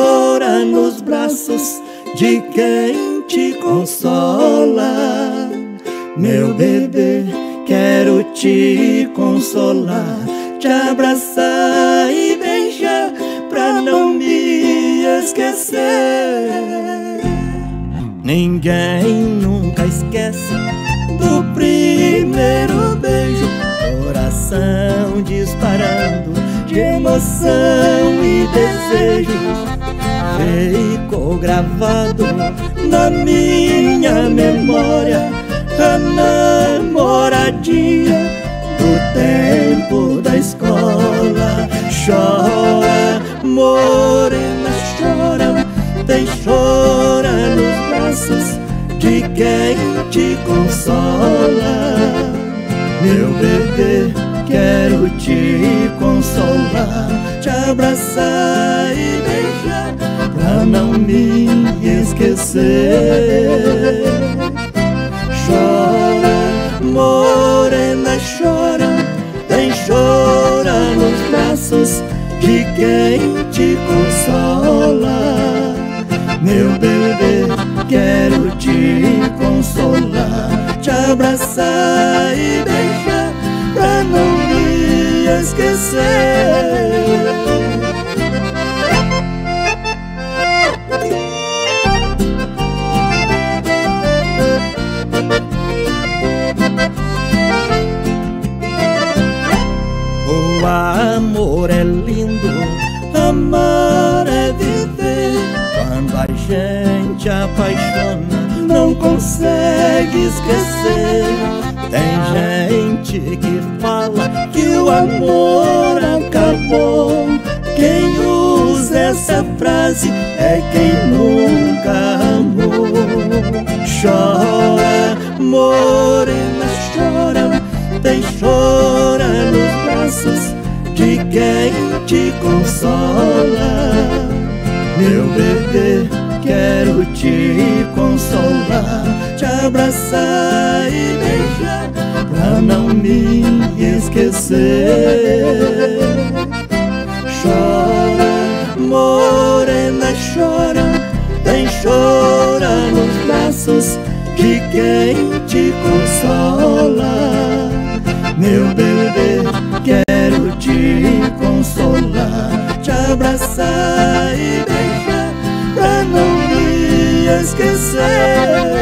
chora nos braços de quem te consola. Meu bebê, quero te consolar, te abraçar e beijar pra não me esquecer. Ninguém nunca esquece do primeiro beijo, coração disparando de emoção e desejo. Ficou gravado na minha memória a namoradinha do tempo da escola. Chora, morena, chora, tem chora nos braços de quem te consola. Meu bebê, quero te consolar, te abraçar e beijar pra não me esquecer. Chora, morena, chora, tem chora nos braços de quem te consola. Meu bebê, quero te consolar, te abraçar e beijar pra não me esquecer. O amor é lindo, amar é viver. Quando a gente apaixona, não consegue esquecer. Tem gente que fala que o amor acabou. Quem usa essa frase é quem nunca amou. Chora, morena, chora, tem chora nos braços de quem te consola. Meu bebê, quero te consolar, te abraçar e beijar pra não me esquecer. Chora, morena, chora, tem chora nos braços de quem te consola. Meu bebê, quero te consolar, te abraçar e beijar pra não me esquecer.